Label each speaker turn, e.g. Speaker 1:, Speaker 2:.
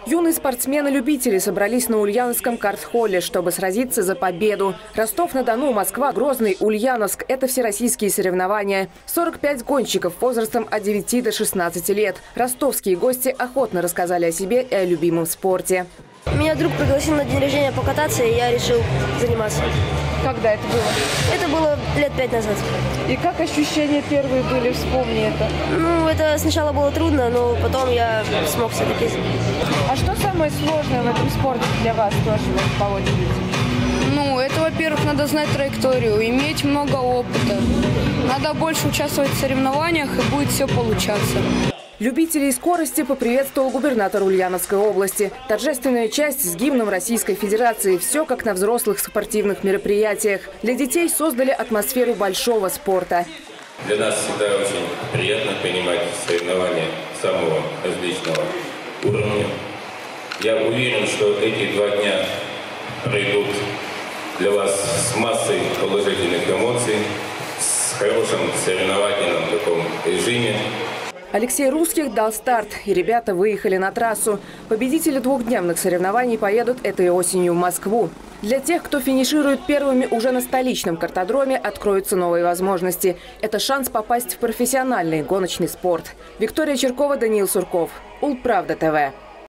Speaker 1: Юные спортсмены-любители собрались на Ульяновском карт-холле, чтобы сразиться за победу. Ростов-на-Дону, Москва, Грозный, Ульяновск – это всероссийские соревнования. 45 гонщиков возрастом от 9 до 16 лет. Ростовские гости охотно рассказали о себе и о любимом спорте.
Speaker 2: Меня друг пригласил на день рождения покататься, и я решил заниматься.
Speaker 1: Когда это было?
Speaker 2: Это было лет 5 назад.
Speaker 1: И как ощущения первые были? Вспомни это.
Speaker 2: Ну, это сначала было трудно, но потом я смог все-таки.
Speaker 1: А что самое сложное в этом спорте для вас тоже по очереди?
Speaker 3: Ну, это, во-первых, надо знать траекторию, иметь много опыта. Надо больше участвовать в соревнованиях, и будет все получаться.
Speaker 1: Любителей скорости поприветствовал губернатор Ульяновской области. Торжественная часть с гимном Российской Федерации. Все как на взрослых спортивных мероприятиях. Для детей создали атмосферу большого спорта.
Speaker 4: Для нас всегда очень приятно принимать соревнования самого различного уровня. Я уверен, что эти 2 дня пройдут для вас с массой положительных эмоций, с хорошим соревновательным таком режиме.
Speaker 1: Алексей Русских дал старт, и ребята выехали на трассу. Победители 2-дневных соревнований поедут этой осенью в Москву. Для тех, кто финиширует первыми уже на столичном картодроме, откроются новые возможности. Это шанс попасть в профессиональный гоночный спорт. Виктория Черкова, Даниил Сурков. Улправда ТВ.